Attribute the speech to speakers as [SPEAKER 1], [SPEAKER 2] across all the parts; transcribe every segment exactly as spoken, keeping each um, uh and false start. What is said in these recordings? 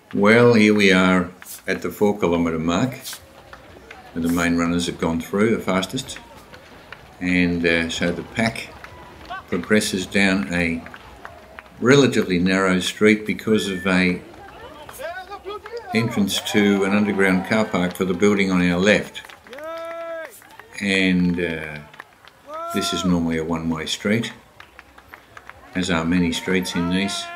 [SPEAKER 1] Well, here we are at the four kilometre mark where the main runners have gone through the fastest, and uh, so the pack progresses down a relatively narrow street because of a entrance to an underground car park for the building on our left, and uh, this is normally a one-way street, as are many streets in Nice.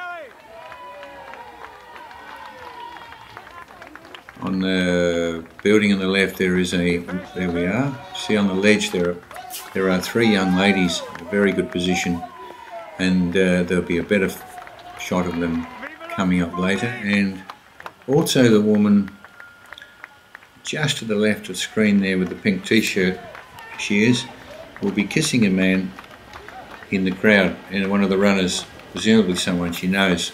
[SPEAKER 1] On the building on the left there is a, there we are, see on the ledge there are, there are three young ladies in a very good position, and uh, there'll be a better shot of them coming up later. And also the woman just to the left of the screen there with the pink t-shirt, she is, will be kissing a man in the crowd, and one of the runners, presumably someone she knows.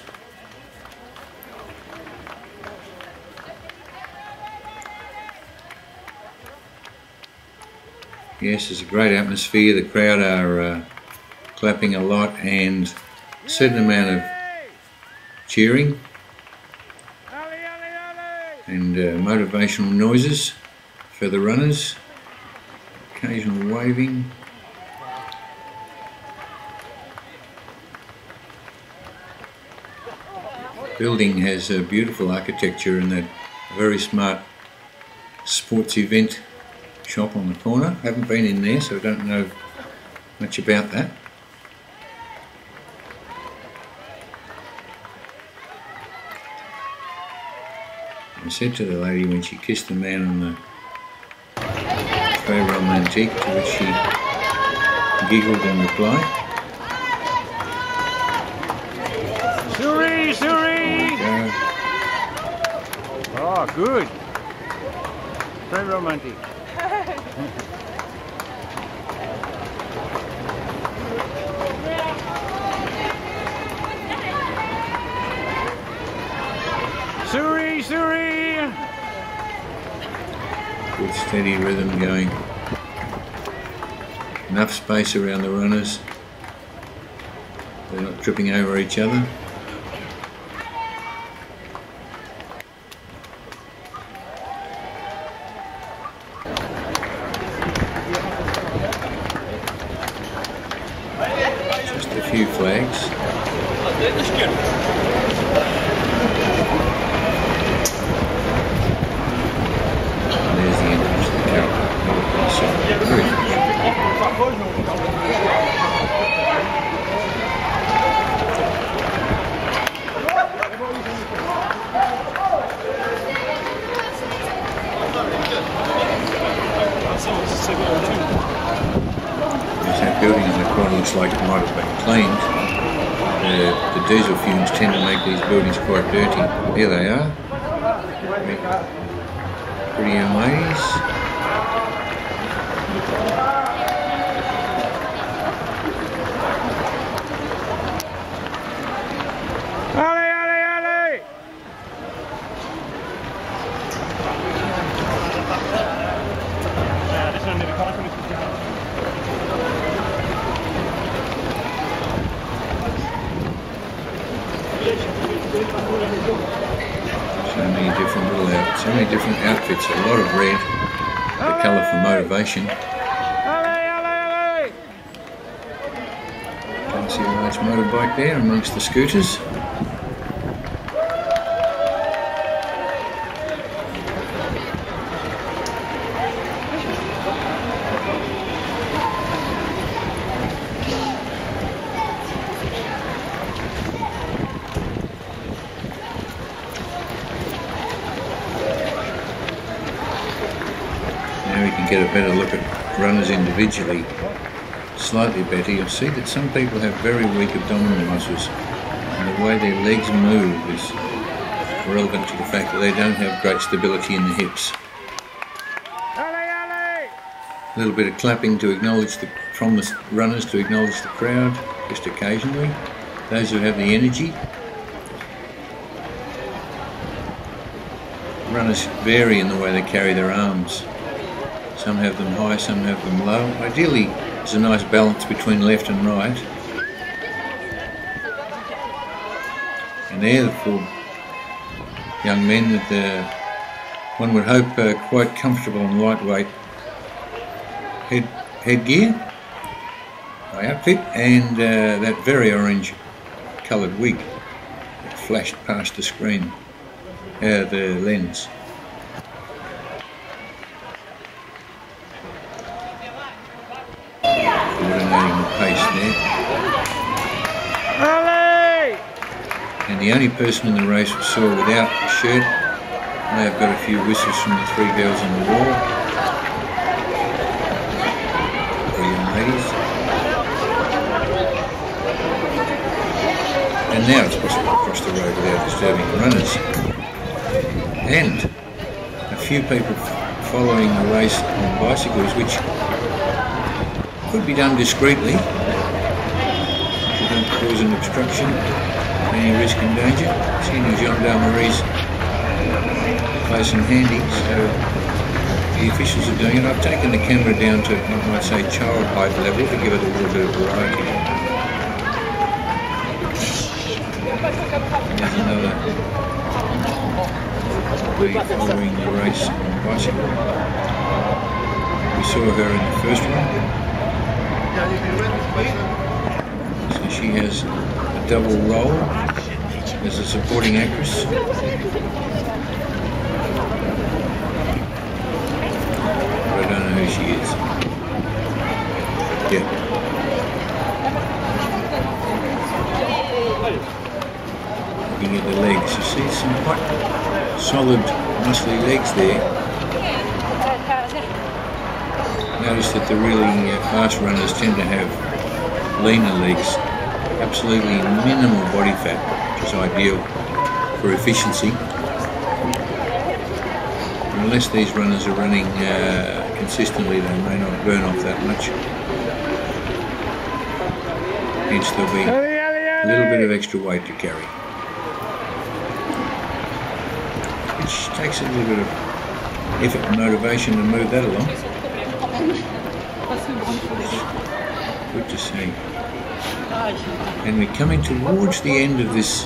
[SPEAKER 1] Yes, there's a great atmosphere. The crowd are uh, clapping a lot, and a certain amount of cheering and uh, motivational noises for the runners, occasional waving. The building has a beautiful architecture and a very smart sports event shop on the corner. Haven't been in there, so I don't know much about that. I said to the lady when she kissed the man on the très romantique, to which she giggled in reply.
[SPEAKER 2] Souris, souris! Oh, good. Très romantic. Souris, souris!
[SPEAKER 1] Good steady rhythm going. Enough space around the runners. They're not tripping over each other. Just a few flags. And there's the entrance to the car park. So, very fresh. That building in the corner looks like it might have been cleaned. Uh, the diesel fumes tend to make these buildings quite dirty. Here they are. Pretty young ladies.
[SPEAKER 2] Allez, allez, allez!
[SPEAKER 1] So many different little out, so many different outfits. A lot of red, the colour for motivation. Can see a large motorbike there amongst the scooters. Now we can get a better look at runners individually, slightly better. You'll see that some people have very weak abdominal muscles, and the way their legs move is relevant to the fact that they don't have great stability in the hips. A little bit of clapping to acknowledge the, from the runners to acknowledge the crowd, just occasionally. Those who have the energy. Runners vary in the way they carry their arms. Some have them high, some have them low. Ideally, there's a nice balance between left and right. And there the full young men with, uh, one would hope, uh, quite comfortable and lightweight head headgear, my outfit, and uh, that very orange coloured wig that flashed past the screen, uh, the lens. Coordinating the pace there.
[SPEAKER 2] Ali!
[SPEAKER 1] And the only person in the race we saw without a shirt, may have got a few whistles from the three girls on the wall, or young ladies. And now it's possible to cross the road without disturbing the runners. And a few people following the race on bicycles, which could be done discreetly, to don't cause an obstruction, any risk and danger. Seeing as gendarmerie's close and handy, so the officials are doing it. I've taken the camera down to, I might say, child height level to give it a little bit of variety. There's another lady following the race on a bicycle. We saw her in the first one. So she has a double role as a supporting actress. But I don't know who she is. Yeah. Looking at the legs, you see some quite solid, muscly legs there. Notice that the really uh, fast runners tend to have leaner legs, absolutely minimal body fat, which is ideal for efficiency. And unless these runners are running uh, consistently, they may not burn off that much. Hence there'll be a little bit of extra weight to carry, which takes a little bit of effort and motivation to move that along. Good to see. And we're coming towards the end of this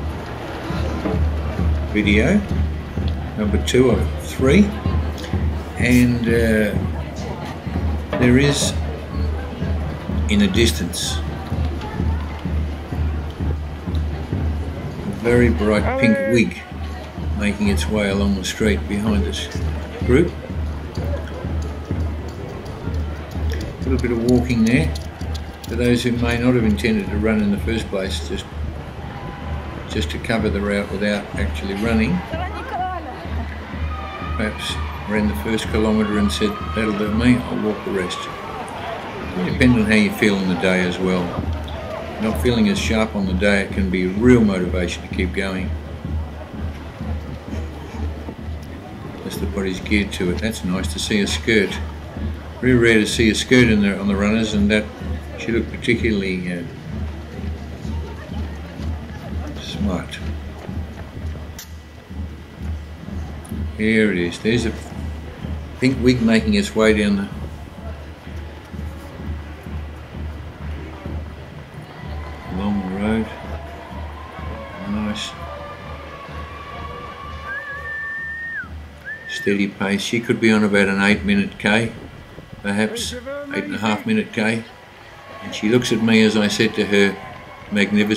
[SPEAKER 1] video, number two of three, and uh, there is in the distance a very bright pink wig making its way along the street behind this group. A little bit of walking there for those who may not have intended to run in the first place, just just to cover the route without actually running. Perhaps ran the first kilometre and said, that'll do me, I'll walk the rest. It depends on how you feel on the day as well. Not feeling as sharp on the day, it can be a real motivation to keep going. As the body's geared to it. That's nice to see a skirt. Very rare to see a skirt in there on the runners, and that she looked particularly uh, smart. Here it is. There's a pink wig making its way down the along the road. Nice. Steady pace. She could be on about an eight minute K, perhaps eight and a half minute K. And she looks at me as I said to her, magnificent.